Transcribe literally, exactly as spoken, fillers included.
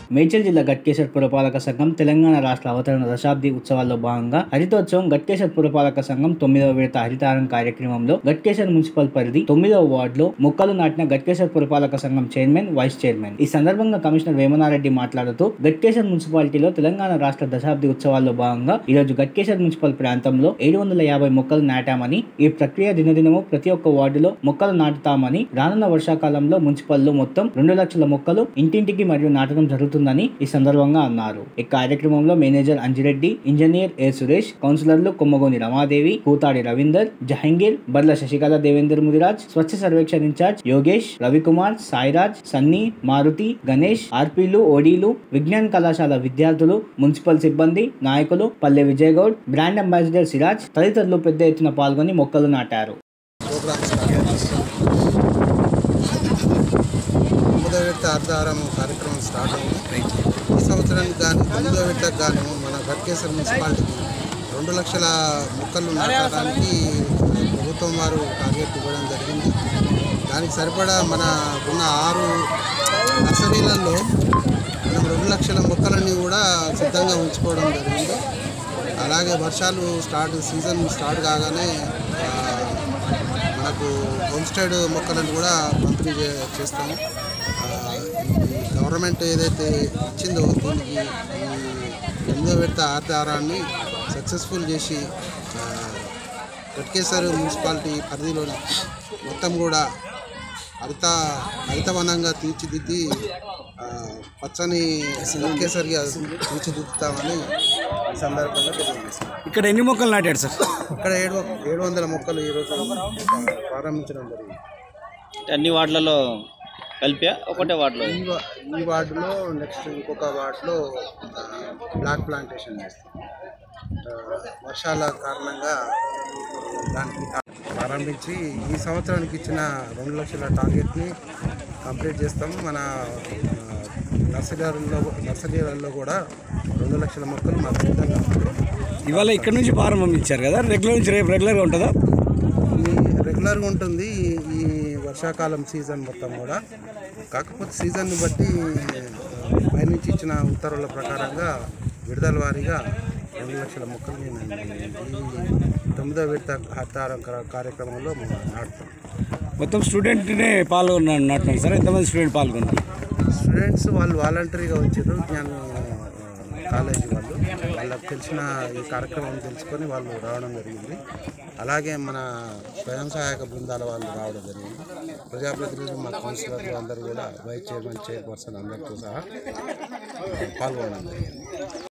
మేడ్చల్ జిల్లా గట్కేసర్ పురపాలక సంఘం తెలంగాణ రాష్ట్ర అవతరణ దశాబ్ది ఉత్సవాల్లో భాగంగా హరితోత్సవం గట్కేసర్ పురపాలక సంఘం తొమ్మిదవ విడత హరితారం కార్యక్రమంలో గట్కేసర్ మున్సిపల్ పరిధి తొమ్మిదవ వార్డులో మొక్కలు నాటిన గట్కేసర్ పురపాలక సంఘం చైర్మన్, వైస్ చైర్మన్. ఈ సందర్భంగా కమిషనర్ వేమనారెడ్డి మాట్లాడుతూ గట్కేసర్ మున్సిపాలిటీలో తెలంగాణ రాష్ట్ర దశాబ్ది ఉత్సవాల్లో భాగంగా ఈరోజు గట్కేసర్ మున్సిపల్ ప్రాంతంలో ఏడు వందల యాభై మొక్కలు నాటామని, ఈ ప్రక్రియ దినదినము ప్రతి ఒక్క వార్డులో మొక్కలు నాటుతామని, రానున్న వర్షాకాలంలో మున్సిపల్లో మొత్తం రెండు లక్షల మొక్కలు ఇంటింటికి మరియు నాటడం జరుగుతుందని ఈ సందర్భంగా అన్నారు. ఈ కార్యక్రమంలో manager Anjireddy, engineer A Suresh, కౌన్సిలర్లు కొమ్మగోని రమాదేవి, కూతాడి రవీందర్, జహంగీర్, బర్ల శశికళ, దేవేందర్ ముదిరాజ్, స్వచ్ఛ సర్వేక్షణ ఇన్ఛార్జ్ యోగేష్, రవికుమార్, సాయిరాజ్, సన్నీ, మారుతి, గణేష్, ఆర్పీలు, ఓడీలు, విజ్ఞాన్ కళాశాల విద్యార్థులు, మున్సిపల్ సిబ్బంది, నాయకులు, పల్లె విజయగౌడ్, బ్రాండ్ అంబాసిడర్ సిరాజ్ తదితరులు పెద్ద ఎత్తున పాల్గొని మొక్కలు నాటారు. తొమ్మిదో విడత హరితహారం కార్యక్రమం స్టార్ట్ అయింది. ఈ సంవత్సరానికి కానీ తొమ్మిదో విడతకు గాను మన గట్కేసర్ మున్సిపాలిటీకి రెండు లక్షల మొక్కలు నాటడానికి ప్రభుత్వం వారు టార్గెట్ ఇవ్వడం జరిగింది. దానికి సరిపడా మన ఉన్న ఆరు నర్సరీలలో మనం రెండు లక్షల మొక్కలన్నీ కూడా సిద్ధంగా ఉంచుకోవడం జరిగింది. అలాగే వర్షాలు స్టార్ట్ సీజన్ స్టార్ట్ కాగానే మనకు హోమ్స్టేడ్ మొక్కలను కూడా పంపిణీ చేస్తాము. గవర్నమెంట్ ఏదైతే ఇచ్చిందో దీనికి ఈ ఎనిమిదో విడత హరితహారాన్ని సక్సెస్ఫుల్ చేసి గట్కేసర్ మున్సిపాలిటీ పరిధిలోని మొత్తం కూడా హరిత హరితవనంగా తీర్చిదిద్ది పచ్చని గట్కేసర్గా తీర్చిదిద్దుతామని ఈ సందర్భంగా తెలియజేస్తాం. ఇక్కడ ఎన్ని మొక్కలు నాటాడు సార్? ఇక్కడ ఏడు ఏడు వందల మొక్కలు ఈరోజు ప్రారంభించడం జరిగింది. అన్ని వార్డులలో కలిపా ఒకటే వార్డులో ఈ వార్డులో నెక్స్ట్ ఇంకొక వార్డులో బ్లాక్ ప్లాంటేషన్ చేస్తాం. వర్షాల కారణంగా దానికి ప్రారంభించి ఈ సంవత్సరానికి ఇచ్చిన రెండు లక్షల టార్గెట్ని కంప్లీట్ చేస్తాము. మన నర్సరీలలో నర్సరీలలో కూడా రెండు లక్షల మొక్కలు మాకు సిద్ధంగా ఇవాళ ఇక్కడ నుంచి ప్రారంభించారు కదా, రెగ్యులర్ నుంచి రేపు రెగ్యులర్గా ఉంటుందా? రెగ్యులర్గా ఉంటుంది ఈ వర్షాకాలం సీజన్ మొత్తం కూడా. కాకపోతే సీజన్ని బట్టి పైనుంచి ఇచ్చిన ఉత్తర్వుల ప్రకారంగా విడుదల వారీగా రెండు లక్షల మొక్కలు ఈ తొమ్మిదో విడత హరితహారం కార్యక్రమంలో నాటుతాం. మొత్తం స్టూడెంట్నే పాల్గొన్నారు నాటున్నారు సార్? ఎంతమంది స్టూడెంట్ పాల్గొన్నారు? స్టూడెంట్స్ వాళ్ళు వాలంటరీగా వచ్చారు. జ్ఞాన కాలేజీ వాళ్ళు వాళ్ళకి తెలిసిన ఈ కార్యక్రమం తెలుసుకొని వాళ్ళు రావడం జరిగింది. అలాగే మన స్వయం సహాయక బృందాల వాళ్ళు రావడం జరిగింది. ప్రజాప్రతినిధులు, మా కౌన్సిలర్లు అందరూ కూడా వైస్ చైర్మన్, చైర్పర్సన్ అందరితో సహా పాల్గొనడం జరిగింది.